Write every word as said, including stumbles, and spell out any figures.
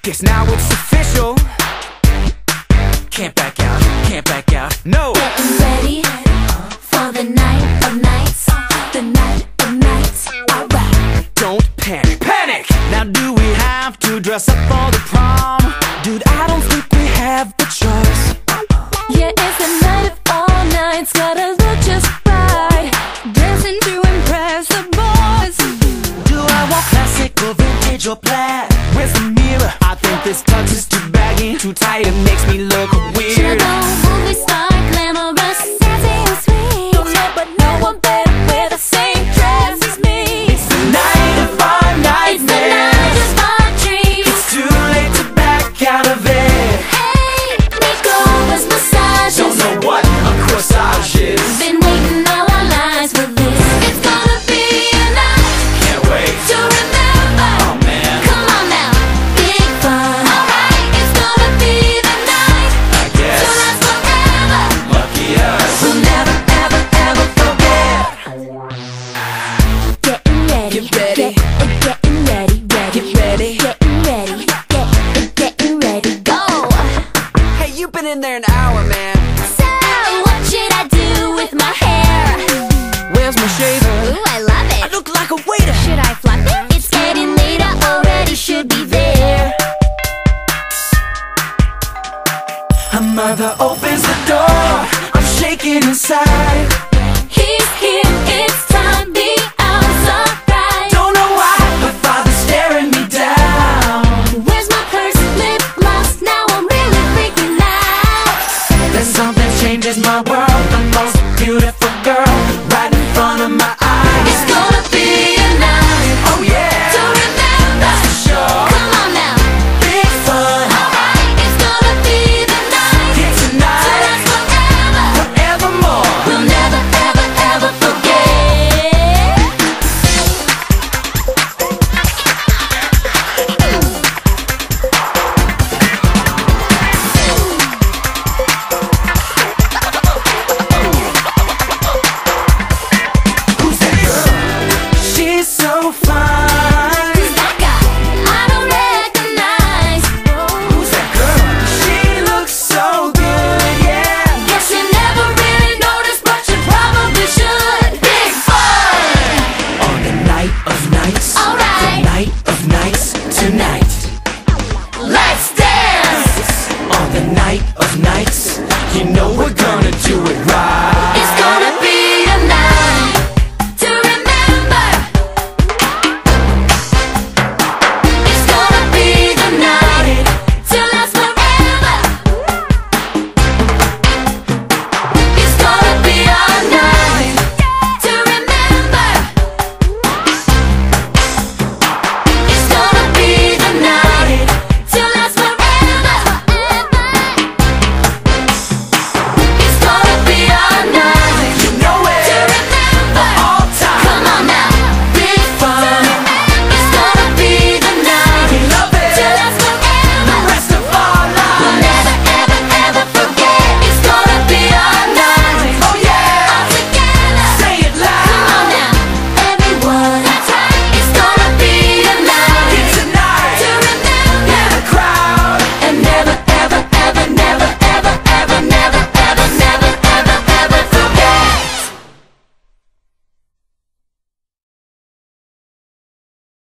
Guess now it's official. Can't back out, can't back out, no. Getting ready for the night of nights, the night of nights. Alright. Don't panic, panic! Now do we have to dress up for the prom? Dude, I don't think we have the choice. Yeah, it's the night of all nights. Gotta look just right, dancing to impress the boys. Do I want classic or vintage or plaid? Where's the mirror? I think this tux is too baggy, too tight, it makes me look weird. Should I go movie star, glamorous, sassy and sweet? Don't know, but no one better wear the same dress as me. It's the night of our It's the nightmares. night of my dreams. It's too late to back out of it. Hey, makeovers, massages. Don't know what a corsage is. Been waiting all our lives for this. It's gonna be a night Can't wait. to remember. Oh man, Come on now, big fun. Alright, it's gonna be the night I guess. to last forever. Lucky us. We'll never, ever, ever forget. Getting ready, Get ready. Get, getting ready, ready, Get ready. getting ready, get, getting ready, go. Hey, you've been in there an hour, man. So, what should I do with my hair? Where's my shaver? Ooh, I love I it. look like a waiter. Should I flop it? It's getting late, I already should be there. A mother opens the door. I'm shaking inside.